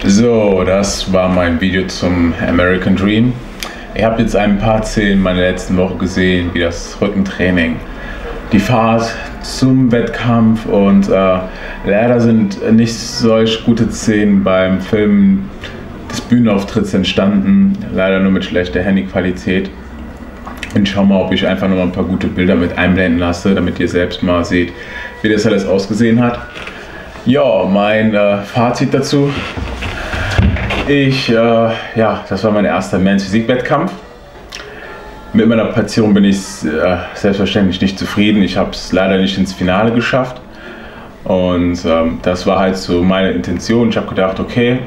So, das war mein Video zum American Dream. Ihr habt jetzt ein paar Szenen meiner letzten Woche gesehen, wie das Rückentraining, die Fahrt zum Wettkampf und leider sind nicht solch gute Szenen beim Filmen des Bühnenauftritts entstanden, leider nur mit schlechter Handyqualität. Und ich schau mal, ob ich einfach noch mal ein paar gute Bilder mit einblenden lasse, damit ihr selbst mal seht, wie das alles ausgesehen hat. Ja, mein Fazit dazu. Das war mein erster Men's Physik-Wettkampf. Mit meiner Platzierung bin ich selbstverständlich nicht zufrieden. Ich habe es leider nicht ins Finale geschafft. Und das war halt so meine Intention. Ich habe gedacht, okay,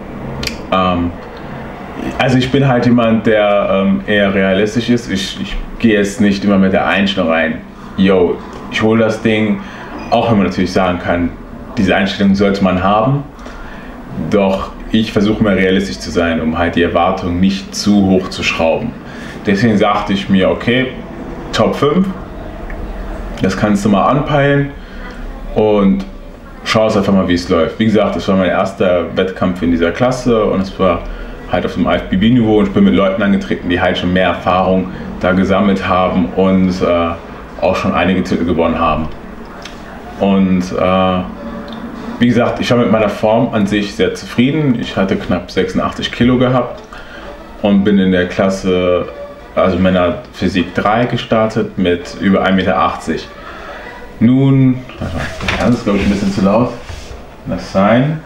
also ich bin halt jemand, der eher realistisch ist. Ich gehe jetzt nicht immer mit der Einstellung rein, yo, ich hole das Ding, auch wenn man natürlich sagen kann, diese Einstellung sollte man haben. Doch ich versuche mal realistisch zu sein, um halt die Erwartungen nicht zu hoch zu schrauben. Deswegen sagte ich mir, okay, Top 5, das kannst du mal anpeilen und schau es einfach mal, wie es läuft. Wie gesagt, das war mein erster Wettkampf in dieser Klasse und es war halt auf dem IFBB-Niveau und ich bin mit Leuten angetreten, die halt schon mehr Erfahrung da gesammelt haben und auch schon einige Titel gewonnen haben. Und wie gesagt, ich war mit meiner Form an sich sehr zufrieden. Ich hatte knapp 86 Kilo gehabt und bin in der Klasse, also Männer Physik 3 gestartet mit über 1,80 Meter. Nun, das ist glaube ich ein bisschen zu laut. Das sein.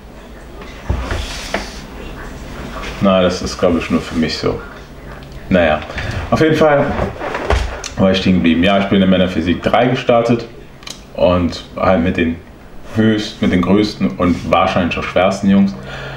Na, das ist glaube ich nur für mich so. Naja, auf jeden Fall war ich stehen geblieben. Ja, ich bin in Männer Physik 3 gestartet und halt mit den größten und wahrscheinlich auch schwersten Jungs.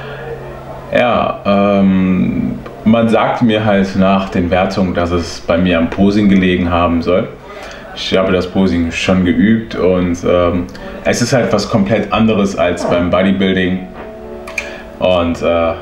Ja, man sagte mir halt nach den Wertungen, dass es bei mir am Posing gelegen haben soll. Ich habe das Posing schon geübt und es ist halt was komplett anderes als beim Bodybuilding. Und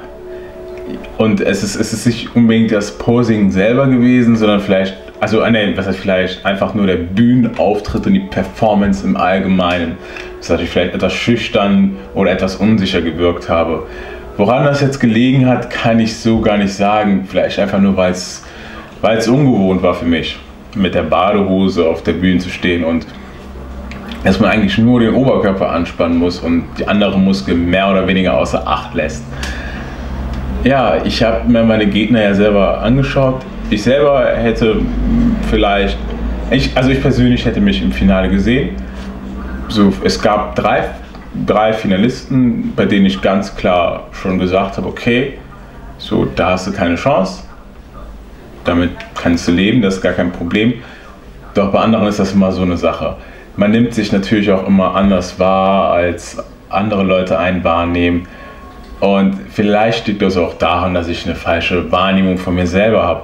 es ist nicht unbedingt das Posing selber gewesen, sondern vielleicht, was heißt vielleicht, einfach nur der Bühnenauftritt und die Performance im Allgemeinen, dass ich vielleicht etwas schüchtern oder etwas unsicher gewirkt habe. Woran das jetzt gelegen hat, kann ich so gar nicht sagen. Vielleicht einfach nur, weil es ungewohnt war für mich, mit der Badehose auf der Bühne zu stehen und dass man eigentlich nur den Oberkörper anspannen muss und die anderen Muskeln mehr oder weniger außer Acht lässt. Ja, ich habe mir meine Gegner ja selber angeschaut. Ich selber hätte vielleicht, ich persönlich hätte mich im Finale gesehen. So, es gab drei Finalisten, bei denen ich ganz klar schon gesagt habe, okay, so, da hast du keine Chance. Damit kannst du leben, das ist gar kein Problem. Doch bei anderen ist das immer so eine Sache. Man nimmt sich natürlich auch immer anders wahr, als andere Leute einen wahrnehmen. Und vielleicht liegt das auch daran, dass ich eine falsche Wahrnehmung von mir selber habe.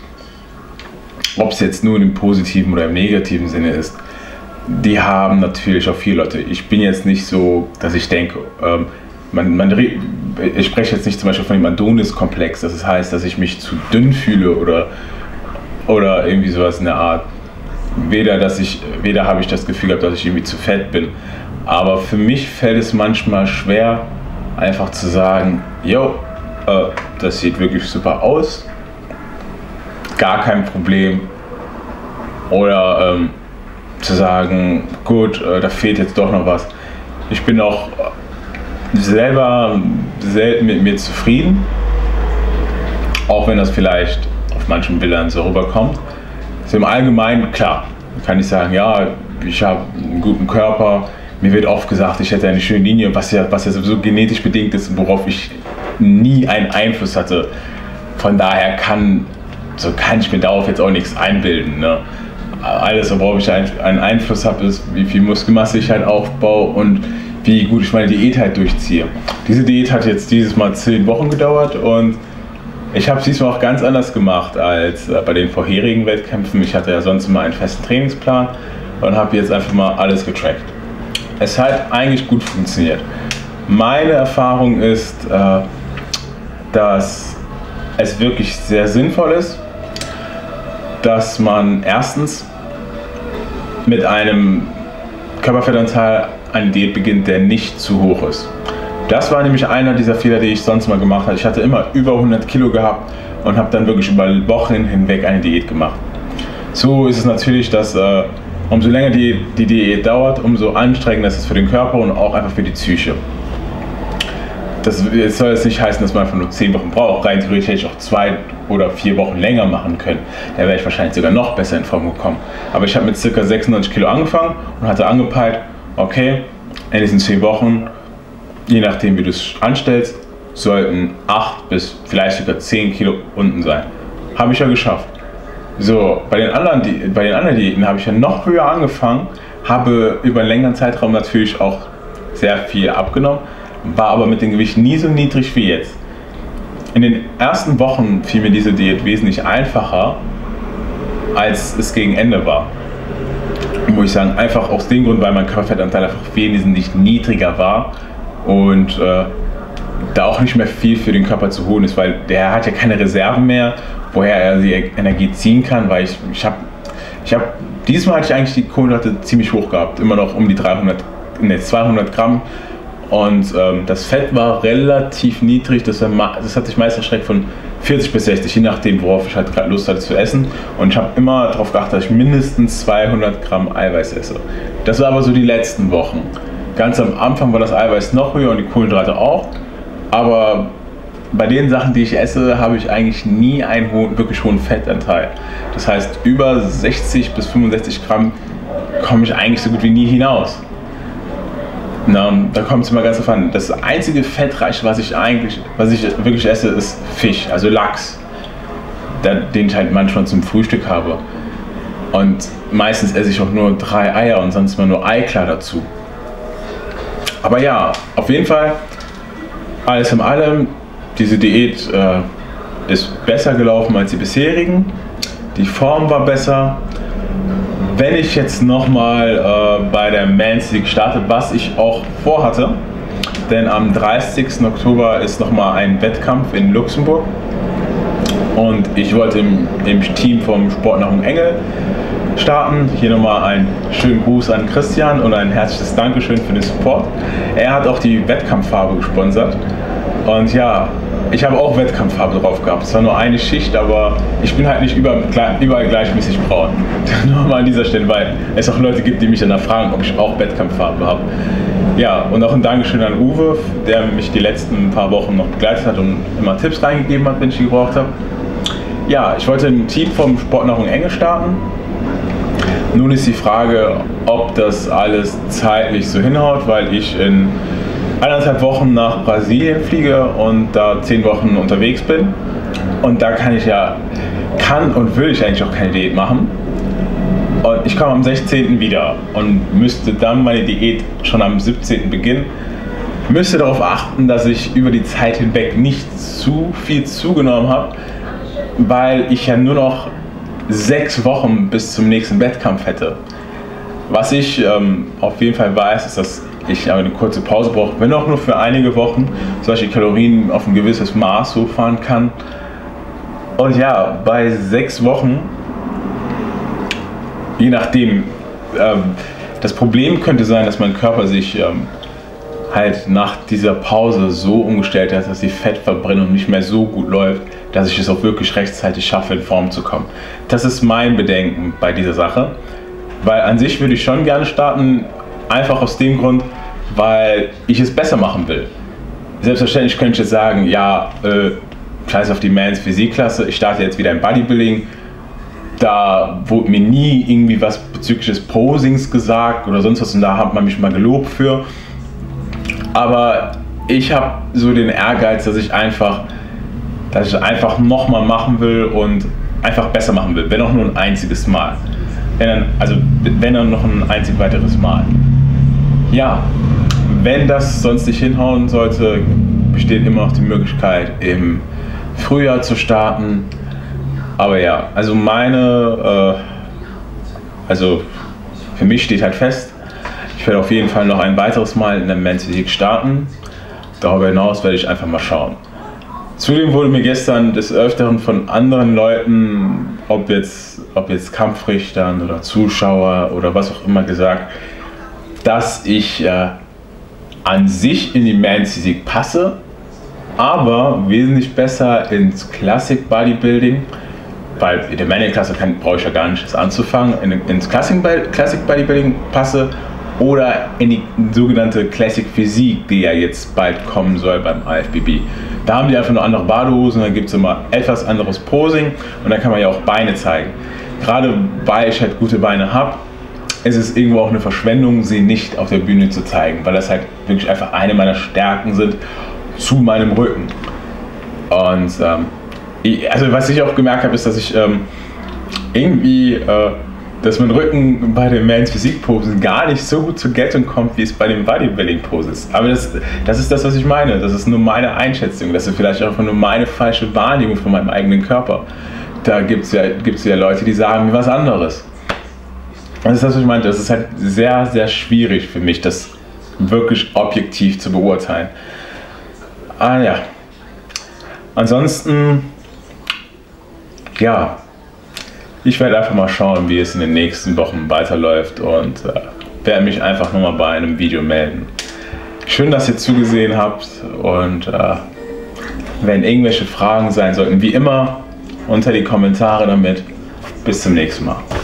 Ob es jetzt nur im positiven oder im negativen Sinne ist, die haben natürlich auch viele Leute. Ich bin jetzt nicht so, dass ich denke, ich spreche jetzt nicht zum Beispiel von dem Adonis-Komplex, das heißt, dass ich mich zu dünn fühle oder irgendwie sowas in der Art. Weder habe ich das Gefühl gehabt, dass ich irgendwie zu fett bin. Aber für mich fällt es manchmal schwer, einfach zu sagen, yo, das sieht wirklich super aus, gar kein Problem. Oder zu sagen, gut, da fehlt jetzt doch noch was. Ich bin auch selber selten mit mir zufrieden, auch wenn das vielleicht auf manchen Bildern so rüberkommt. Also im Allgemeinen, klar, kann ich sagen, ja, ich habe einen guten Körper. Mir wird oft gesagt, ich hätte eine schöne Linie, was ja sowieso genetisch bedingt ist, worauf ich nie einen Einfluss hatte. Von daher kann ich mir darauf jetzt auch nichts einbilden. Ne? Alles, worauf ich einen Einfluss habe, ist, wie viel Muskelmasse ich halt aufbaue und wie gut ich meine Diät halt durchziehe. Diese Diät hat jetzt dieses Mal 10 Wochen gedauert und ich habe es diesmal auch ganz anders gemacht als bei den vorherigen Wettkämpfen. Ich hatte ja sonst immer einen festen Trainingsplan und habe jetzt einfach mal alles getrackt. Es hat eigentlich gut funktioniert. Meine Erfahrung ist, dass es wirklich sehr sinnvoll ist, dass man erstens mit einem Körperfettanteil eine Diät beginnt, der nicht zu hoch ist. Das war nämlich einer dieser Fehler, die ich sonst mal gemacht habe. Ich hatte immer über 100 Kilo gehabt und habe dann wirklich über Wochen hinweg eine Diät gemacht. So ist es natürlich, dass umso länger die Diät dauert, umso anstrengender ist es für den Körper und auch einfach für die Psyche. Das soll jetzt nicht heißen, dass man einfach nur 10 Wochen braucht. Rein theoretisch hätte ich auch 2 oder 4 Wochen länger machen können. Da wäre ich wahrscheinlich sogar noch besser in Form gekommen. Aber ich habe mit ca. 96 Kilo angefangen und hatte angepeilt, okay, in diesen 10 Wochen, je nachdem wie du es anstellst, sollten 8 bis vielleicht sogar 10 Kilo unten sein. Habe ich ja geschafft. So, bei den anderen Diäten habe ich ja noch höher angefangen, habe über einen längeren Zeitraum natürlich auch sehr viel abgenommen, war aber mit dem Gewicht nie so niedrig wie jetzt. In den ersten Wochen fiel mir diese Diät wesentlich einfacher, als es gegen Ende war. Muss ich sagen, einfach aus dem Grund, weil mein Körperfettanteil einfach wesentlich niedriger war und da auch nicht mehr viel für den Körper zu holen ist, weil der hat ja keine Reserven mehr, woher er die Energie ziehen kann, weil diesmal hatte ich eigentlich die Kohlenhydrate ziemlich hoch gehabt, immer noch um die 200 Gramm und das Fett war relativ niedrig, das hat sich meist erschreckt von 40 bis 60, je nachdem worauf ich halt gerade Lust hatte zu essen, und ich habe immer darauf geachtet, dass ich mindestens 200 Gramm Eiweiß esse. Das war aber so die letzten Wochen. Ganz am Anfang war das Eiweiß noch höher und die Kohlenhydrate auch, aber bei den Sachen, die ich esse, habe ich eigentlich nie einen wirklich hohen Fettanteil. Das heißt, über 60 bis 65 Gramm komme ich eigentlich so gut wie nie hinaus. Na, da kommt es immer ganz drauf an. Das einzige Fettreiche, was ich wirklich esse, ist Fisch, also Lachs, den ich halt manchmal zum Frühstück habe. Und meistens esse ich auch nur 3 Eier und sonst mal nur Eiklar dazu. Aber ja, auf jeden Fall, alles in allem, diese Diät ist besser gelaufen als die bisherigen. Die Form war besser. Wenn ich jetzt nochmal bei der Men's League starte, was ich auch vorhatte, denn am 30. Oktober ist nochmal ein Wettkampf in Luxemburg und ich wollte im Team vom Sportnahrung Engel starten. Hier nochmal einen schönen Gruß an Christian und ein herzliches Dankeschön für den Support. Er hat auch die Wettkampffarbe gesponsert und ja, ich habe auch Wettkampffarbe drauf gehabt. Es war nur eine Schicht, aber ich bin halt nicht überall gleichmäßig braun. Nur mal an dieser Stelle, weil es auch Leute gibt, die mich danach fragen, ob ich auch Wettkampffarbe habe. Ja, und auch ein Dankeschön an Uwe, der mich die letzten paar Wochen noch begleitet hat und immer Tipps reingegeben hat, wenn ich die gebraucht habe. Ja, ich wollte ein Team vom Sportnahrung Engel starten. Nun ist die Frage, ob das alles zeitlich so hinhaut, weil ich in 1,5 Wochen nach Brasilien fliege und da 10 Wochen unterwegs bin. Und da kann und will ich eigentlich auch keine Diät machen. Und ich komme am 16. wieder und müsste dann meine Diät schon am 17. beginnen. Müsste darauf achten, dass ich über die Zeit hinweg nicht zu viel zugenommen habe, weil ich ja nur noch 6 Wochen bis zum nächsten Wettkampf hätte. Was ich auf jeden Fall weiß, ist, dass ich aber eine kurze Pause brauche, wenn auch nur für einige Wochen, solche Kalorien auf ein gewisses Maß hochfahren kann. Und ja, bei 6 Wochen, je nachdem, das Problem könnte sein, dass mein Körper sich halt nach dieser Pause so umgestellt hat, dass die Fettverbrennung nicht mehr so gut läuft, dass ich es auch wirklich rechtzeitig schaffe, in Form zu kommen. Das ist mein Bedenken bei dieser Sache, weil an sich würde ich schon gerne starten, einfach aus dem Grund, weil ich es besser machen will. Selbstverständlich könnte ich jetzt sagen, ja, scheiß auf die Men's Physikklasse, ich starte jetzt wieder im Bodybuilding. Da wurde mir nie irgendwie was bezüglich des Posings gesagt oder sonst was und da hat man mich mal gelobt für. Aber ich habe so den Ehrgeiz, dass ich einfach nochmal machen will und einfach besser machen will, wenn auch nur ein einziges Mal. Wenn dann noch ein einzig weiteres Mal. Ja, wenn das sonst nicht hinhauen sollte, besteht immer noch die Möglichkeit, im Frühjahr zu starten. Aber ja, also für mich steht halt fest, ich werde auf jeden Fall noch ein weiteres Mal in der Men's Physik starten. Darüber hinaus werde ich einfach mal schauen. Zudem wurde mir gestern des Öfteren von anderen Leuten, ob jetzt Kampfrichtern oder Zuschauer oder was auch immer gesagt, dass ich an sich in die Men's Physik passe, aber wesentlich besser ins Classic Bodybuilding, weil in der Manual-Klasse brauche ich ja gar nicht das anzufangen, ins Classic Bodybuilding passe oder in die sogenannte Classic Physik, die ja jetzt bald kommen soll beim IFBB. Da haben die einfach nur andere Badehosen, da gibt es immer etwas anderes Posing und da kann man ja auch Beine zeigen. Gerade weil ich halt gute Beine habe, ist es irgendwo auch eine Verschwendung, sie nicht auf der Bühne zu zeigen, weil das halt wirklich einfach eine meiner Stärken sind zu meinem Rücken. Und also was ich auch gemerkt habe, ist, dass ich dass mein Rücken bei den Men's Physik Posen gar nicht so gut zur Geltung kommt, wie es bei den Bodybuilding Poses. Aber das ist das, was ich meine. Das ist nur meine Einschätzung. Das ist vielleicht auch nur meine falsche Wahrnehmung von meinem eigenen Körper. Da gibt es ja Leute, die sagen mir was anderes. Das ist das, was ich meinte. Das ist halt sehr, sehr schwierig für mich, das wirklich objektiv zu beurteilen. Ah ja. Ansonsten, ja, ich werde einfach mal schauen, wie es in den nächsten Wochen weiterläuft und werde mich einfach nochmal bei einem Video melden. Schön, dass ihr zugesehen habt und wenn irgendwelche Fragen sein sollten, wie immer, unter die Kommentare damit. Bis zum nächsten Mal.